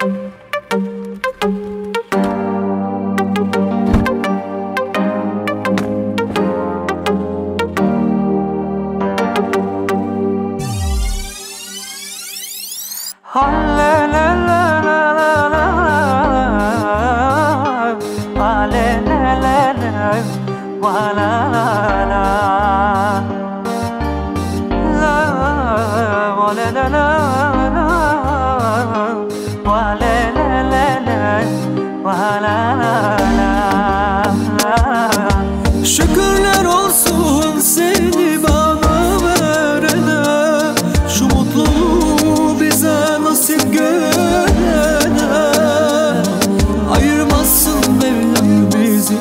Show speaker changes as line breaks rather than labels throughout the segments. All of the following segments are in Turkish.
Şükürler olsun seni bana verene, şu mutluluğu bize nasip görene. Ayırmasın Mevlam bizi,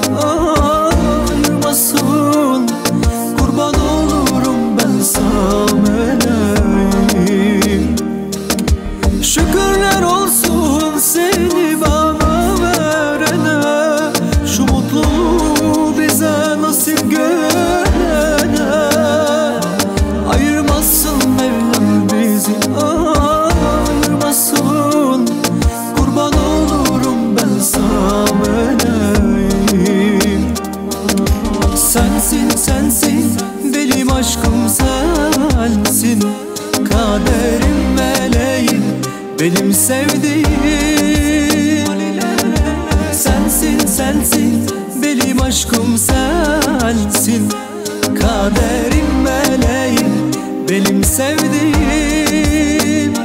ayırmasın. Kurban olurum ben sana meleğim. Şükürler olsun seni bana verene, şu mutluluğu bize nasip görene. Ayırmasın Mevlam bizi, ayırmasın. Kurban olurum ben sana meleğim. Sensin, sensin, benim aşkım sensin. Kaderim, meleğim, benim sevdiğim. Sensin, sensin, benim aşkım sensin. Kaderim, meleğim, benim sevdiğim.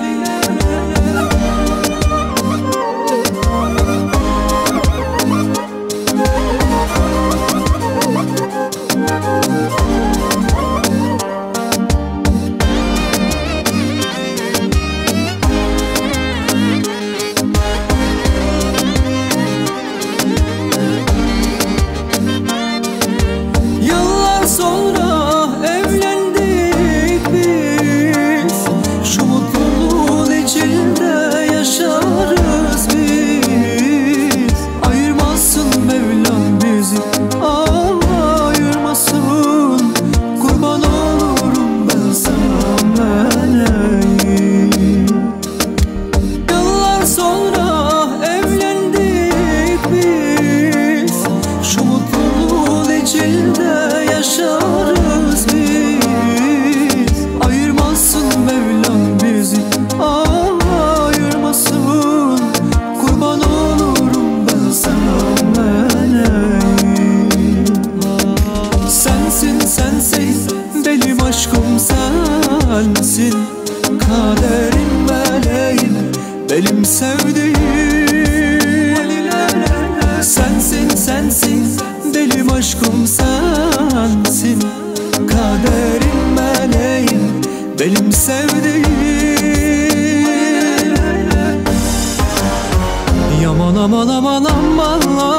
Sonra evlendik biz, şu mutluluğun içinde yaşarız biz. Ayırmasın Mevlam bizi, ayırmasın. Kurban olurum ben sana meleğim. Yıllar sonra evlendik biz, şu mutluluğun içinde yaşarız biz. Ayırmasın Mevlam bizi, ayırmasın. Kurban olurum ben sana meleğim. Sensin, sensin, benim aşkım sensin. Kaderim, meleğim, benim sevdiğim. Sensin, sensin, benim aşkım sensin. Kaderim, meleğim, benim sevdiğim. Yaman aman aman aman.